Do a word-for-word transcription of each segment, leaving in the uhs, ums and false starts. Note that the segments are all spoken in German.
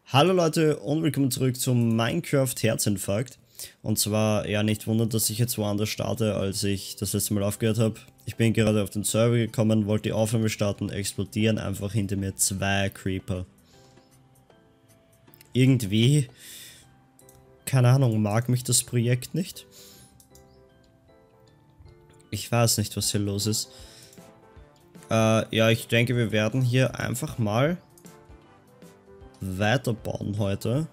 Hallo Leute und willkommen zurück zum Minecraft Herzinfarkt. Und zwar, ja, nicht wundern, dass ich jetzt woanders starte, als ich das letzte Mal aufgehört habe. Ich bin gerade auf den Server gekommen, wollte die Aufnahme starten, explodieren einfach hinter mir zwei Creeper. Irgendwie, keine Ahnung, mag mich das Projekt nicht. Ich weiß nicht, was hier los ist. Äh, ja, ich denke, wir werden hier einfach mal weiterbauen heute.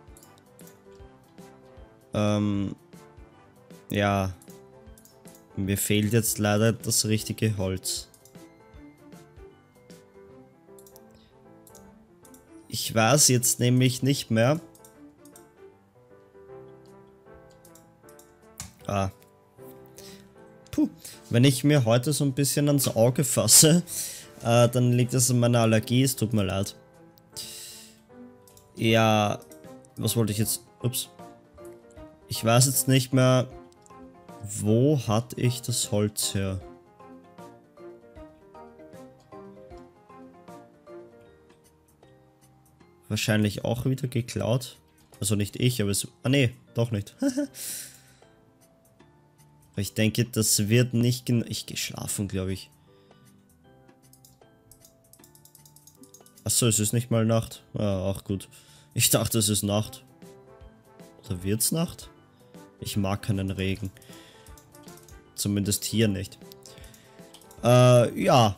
Ähm, ja, mir fehlt jetzt leider das richtige Holz. Ich weiß jetzt nämlich nicht mehr. Ah. Puh, wenn ich mir heute so ein bisschen ans Auge fasse, äh, dann liegt das an meiner Allergie, es tut mir leid. Ja, was wollte ich jetzt? Ups. Ich weiß jetzt nicht mehr, wo hatte ich das Holz her? Wahrscheinlich auch wieder geklaut. Also nicht ich, aber es... Ah nee, doch nicht. Ich denke, das wird nicht genau... Ich gehe schlafen, glaube ich. Achso, es ist nicht mal Nacht. Ah, auch gut. Ich dachte, es ist Nacht. Oder wird's Nacht? Ich mag keinen Regen. Zumindest hier nicht. Äh, ja.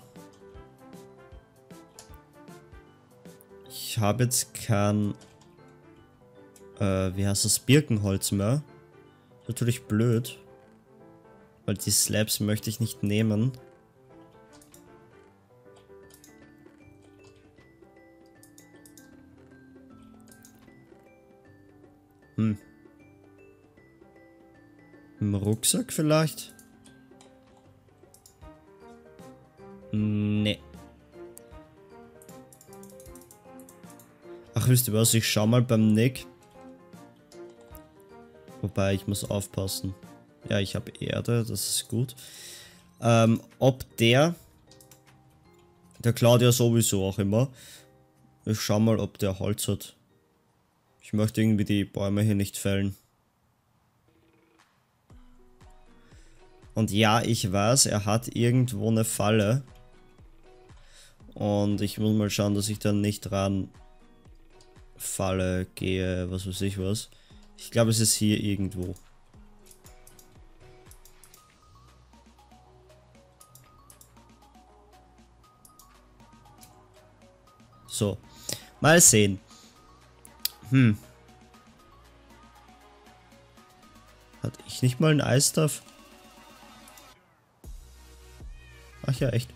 Ich habe jetzt kein... Äh, wie heißt das? Birkenholz mehr. Natürlich blöd. Weil die Slabs möchte ich nicht nehmen. Hm. Im Rucksack vielleicht? Nee. Ach, wisst ihr was? Ich schau mal beim Nick. Wobei, ich muss aufpassen. Ja, ich habe Erde, das ist gut. Ähm, ob der... Der klaut ja sowieso auch immer. Ich schau mal, ob der Holz hat. Ich möchte irgendwie die Bäume hier nicht fällen. Und ja, ich weiß, er hat irgendwo eine Falle. Und ich muss mal schauen, dass ich dann nicht ran Falle gehe, was weiß ich was. Ich glaube, es ist hier irgendwo. So, mal sehen. Hm. Hatte ich nicht mal ein Eisstuff? Ach ja, echt.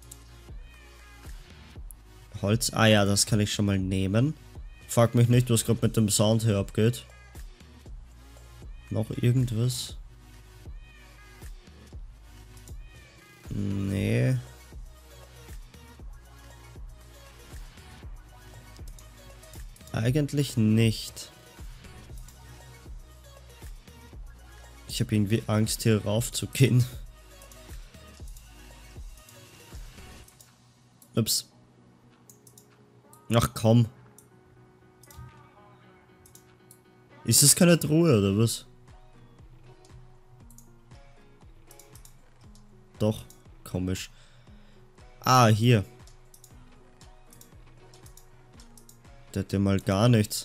Holz. Ah ja, das kann ich schon mal nehmen. Frag mich nicht, was gerade mit dem Sound hier abgeht. Noch irgendwas? Nee. Eigentlich nicht. Ich habe irgendwie Angst, hier rauf zu gehen. Ups. Ach komm. Ist es keine Truhe oder was? Doch, komisch. Ah, hier. Der hat ja mal gar nichts.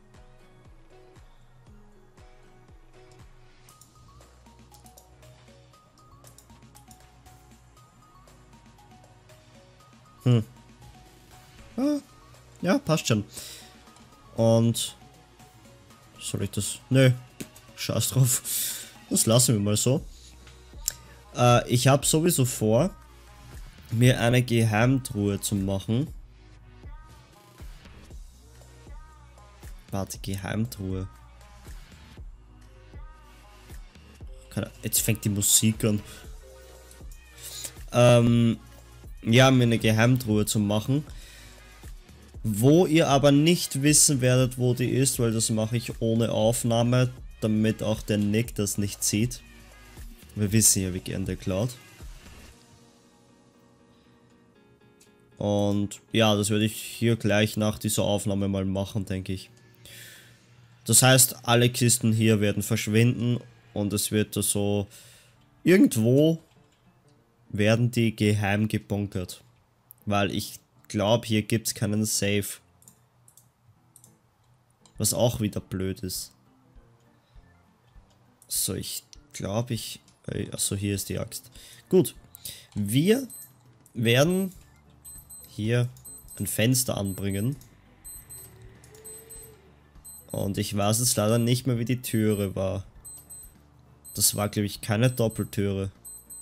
Hm. Ah, ja, passt schon. Und... Soll ich das... Nö. Scheiß drauf. Das lassen wir mal so. Äh, ich habe sowieso vor, mir eine Geheimtruhe zu machen. Warte, Geheimtruhe. Jetzt fängt die Musik an. Ähm, ja, mir eine Geheimtruhe zu machen. Wo ihr aber nicht wissen werdet, wo die ist, weil das mache ich ohne Aufnahme, damit auch der Nick das nicht sieht. Wir wissen ja, wie gern der klaut. Und ja, das werde ich hier gleich nach dieser Aufnahme mal machen, denke ich. Das heißt, alle Kisten hier werden verschwinden und es wird so irgendwo werden die geheim gebunkert. Weil ich glaube, hier gibt es keinen Safe. Was auch wieder blöd ist. So, ich glaube, ich... Achso, hier ist die Axt. Gut. Wir werden hier ein Fenster anbringen. Und ich weiß jetzt leider nicht mehr, wie die Türe war. Das war, glaube ich, keine Doppeltüre.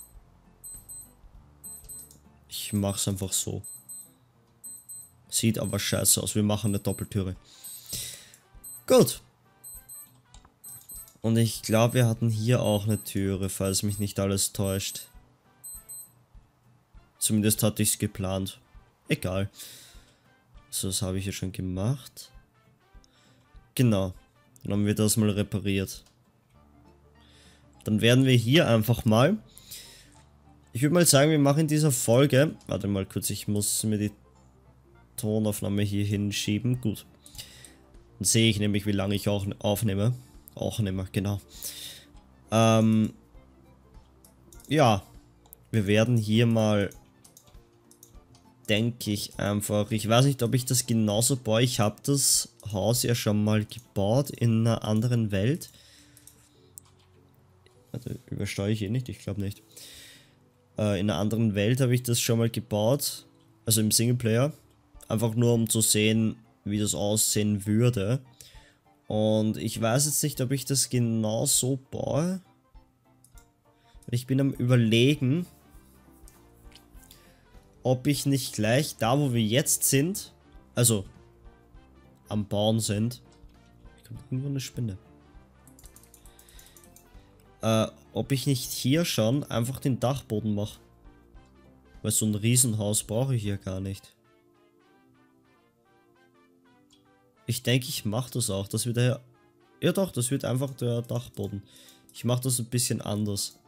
Ich mache es einfach so. Sieht aber scheiße aus. Wir machen eine Doppeltüre. Gut. Und ich glaube, wir hatten hier auch eine Türe, falls mich nicht alles täuscht. Zumindest hatte ich es geplant. Egal. So, das habe ich ja schon gemacht. Genau. Dann haben wir das mal repariert. Dann werden wir hier einfach mal... Ich würde mal sagen, wir machen in dieser Folge... Warte mal kurz, ich muss mir die Tonaufnahme hier hinschieben. Gut. Dann sehe ich nämlich, wie lange ich auch aufnehme. Auch nehme, genau. Ähm... Ja. Wir werden hier mal... Denke ich einfach. Ich weiß nicht, ob ich das genauso baue. Ich habe das Haus ja schon mal gebaut in einer anderen Welt. Also übersteuere ich eh nicht, ich glaube nicht. Äh, in einer anderen Welt habe ich das schon mal gebaut. Also im Singleplayer. Einfach nur um zu sehen, wie das aussehen würde. Und ich weiß jetzt nicht, ob ich das genau so baue. Ich bin am Überlegen, ob ich nicht gleich da, wo wir jetzt sind, also am Bauen sind, kommt irgendwo eine Spinne, äh, ob ich nicht hier schon einfach den Dachboden mache. Weil so ein Riesenhaus brauche ich hier gar nicht. Ich denke, ich mache das auch. Das wird ja, ja doch, das wird einfach der Dachboden. Ich mache das ein bisschen anders.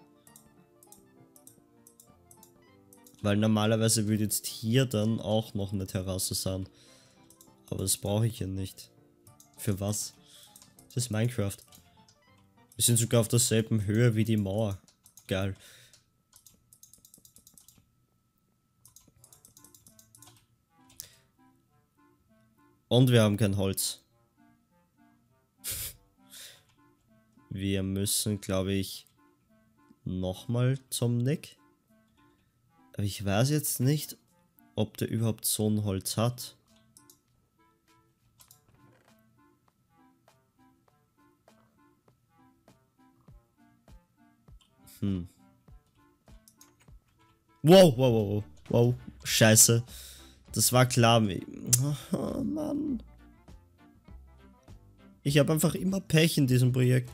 Weil normalerweise würde jetzt hier dann auch noch eine Terrasse sein. Aber das brauche ich ja nicht. Für was? Das ist Minecraft. Wir sind sogar auf derselben Höhe wie die Mauer. Geil. Und wir haben kein Holz. Wir müssen, glaube ich, nochmal zum Nick. Aber ich weiß jetzt nicht, ob der überhaupt so ein Holz hat. Hm. Wow, wow, wow, wow, wow. Scheiße. Das war klar. Oh, Mann. Ich habe einfach immer Pech in diesem Projekt.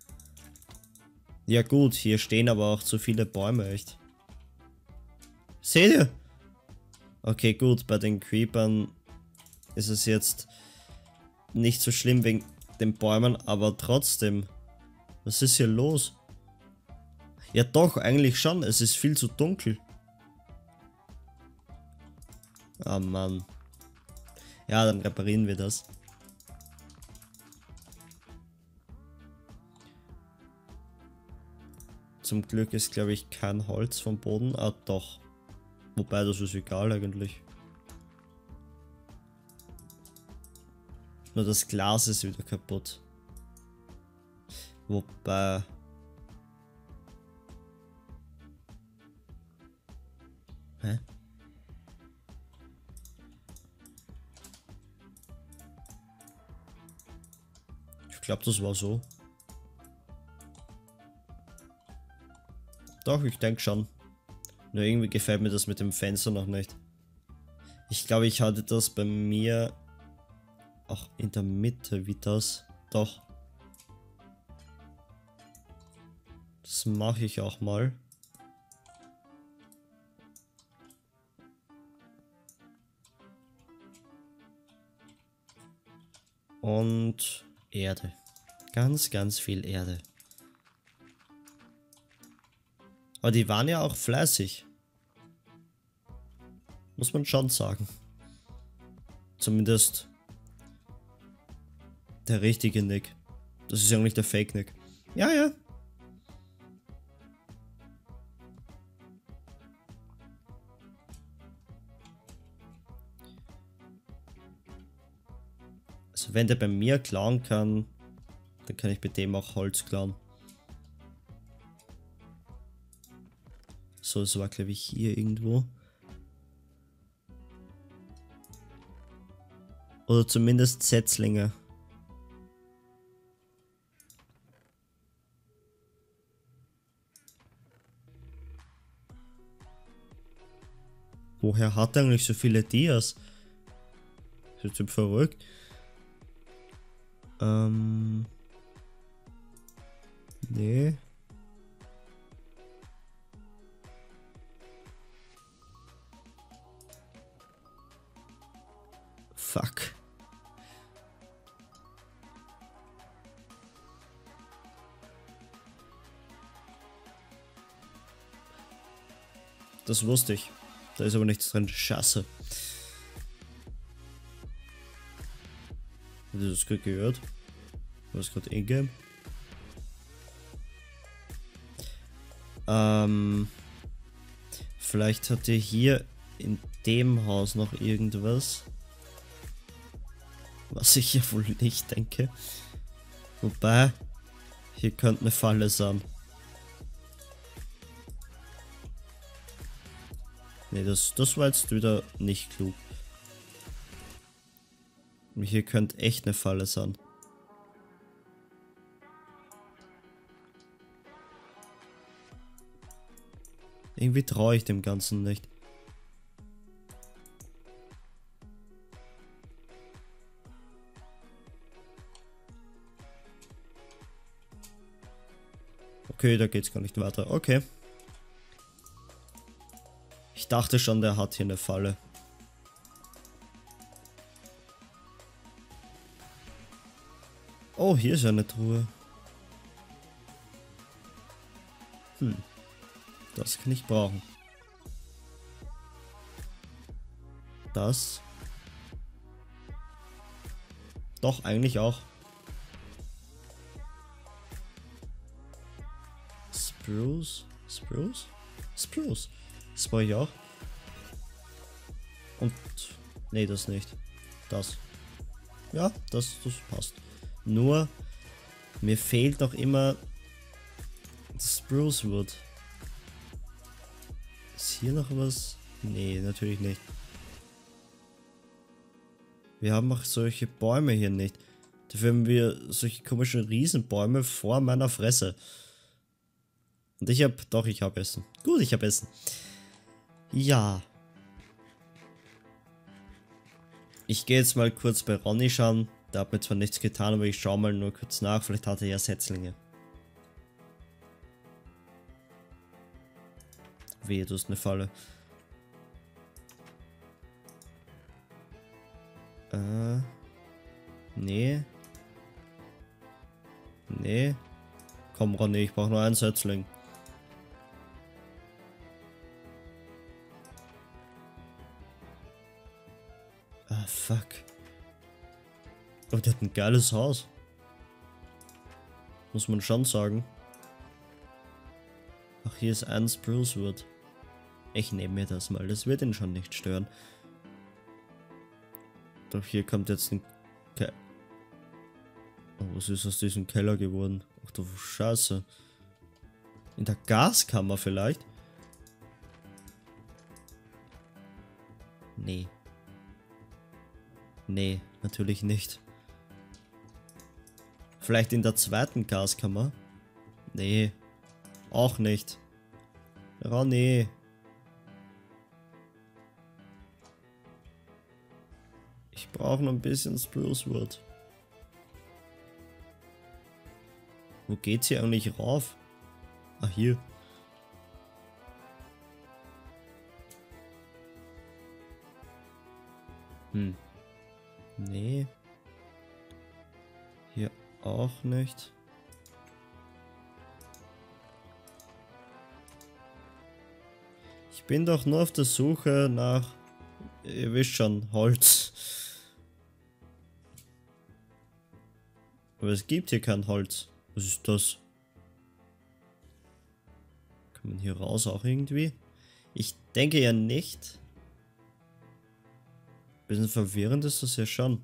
Ja gut, hier stehen aber auch zu viele Bäume, echt. Seht ihr? Okay, gut, bei den Creepern ist es jetzt nicht so schlimm wegen den Bäumen, aber trotzdem. Was ist hier los? Ja doch, eigentlich schon, es ist viel zu dunkel. Ah Mann. Ja, dann reparieren wir das. Zum Glück ist, glaube ich, kein Holz vom Boden. Ah, doch. Wobei, das ist egal eigentlich. Nur das Glas ist wieder kaputt. Wobei... Hä? Ich glaube, das war so. Doch, ich denke schon. Nur irgendwie gefällt mir das mit dem Fenster noch nicht. Ich glaube, ich hatte das bei mir auch in der Mitte wie das. Doch. Das mache ich auch mal. Und Erde. Ganz, ganz viel Erde. Aber die waren ja auch fleißig. Muss man schon sagen. Zumindest der richtige Nick. Das ist ja nicht der Fake Nick. Ja, ja. Also wenn der bei mir klauen kann, dann kann ich bei dem auch Holz klauen. So, es war glaube ich hier irgendwo. Oder zumindest Setzlinge. Woher hat er eigentlich so viele Dias? Ist der Typ verrückt? Ähm. Nee. Fuck. Das wusste ich. Da ist aber nichts drin. Scheiße. Hast du das gerade gehört? Was gerade in-game? Ähm. Vielleicht hat ihr hier in dem Haus noch irgendwas. Was ich ja wohl nicht denke. Wobei, hier könnte eine Falle sein. Ne, das, das war jetzt wieder nicht klug. Hier könnte echt eine Falle sein. Irgendwie traue ich dem Ganzen nicht. Okay, da geht's gar nicht weiter. Okay. Ich dachte schon, der hat hier eine Falle. Oh, hier ist eine Truhe. Hm. Das kann ich brauchen. Das. Doch, eigentlich auch. Spruce? Spruce? Spruce. Das brauche ich auch. Und. Nee, das nicht. Das. Ja, das, das passt. Nur, mir fehlt noch immer das Spruce Wood. Ist hier noch was? Nee, natürlich nicht. Wir haben auch solche Bäume hier nicht. Dafür haben wir solche komischen Riesenbäume vor meiner Fresse. Und ich hab, doch, ich hab Essen. Gut, ich hab Essen. Ja. Ich gehe jetzt mal kurz bei Ronny schauen. Der hat mir zwar nichts getan, aber ich schaue mal nur kurz nach. Vielleicht hat er ja Setzlinge. Wehe, du hast eine Falle. Äh. Nee. Nee. Komm, Ronny, ich brauche nur einen Setzling. Ah, fuck. Oh, der hat ein geiles Haus. Muss man schon sagen. Ach, hier ist ein Spruce Wood. Ich nehme mir das mal, das wird ihn schon nicht stören. Doch hier kommt jetzt ein Ke Oh, was ist aus diesem Keller geworden? Ach du Scheiße. In der Gaskammer vielleicht? Nee. Nee, natürlich nicht. Vielleicht in der zweiten Gaskammer? Nee. Auch nicht. Ronny. Ich brauche noch ein bisschen Spruce Wood. Wo geht's hier eigentlich rauf? Ah, hier. Hm. Nee. Hier auch nicht. Ich bin doch nur auf der Suche nach Ihr wisst schon, Holz. Aber es gibt hier kein Holz. Was ist das? Kann man hier raus auch irgendwie? Ich denke ja nicht. Bisschen verwirrend ist das ja schon.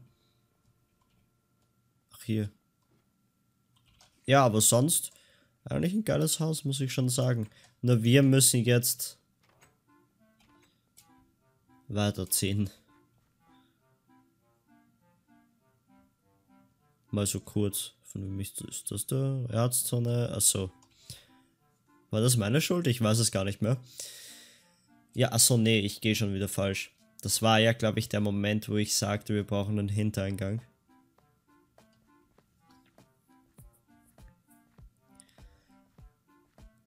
Ach, hier. Ja, aber sonst eigentlich ein geiles Haus, muss ich schon sagen. Nur wir müssen jetzt weiterziehen. Mal so kurz. Von wem ist das? Ist das der Erzzone? Achso. War das meine Schuld? Ich weiß es gar nicht mehr. Ja, achso, nee, ich gehe schon wieder falsch. Das war ja, glaube ich, der Moment, wo ich sagte, wir brauchen einen Hintereingang.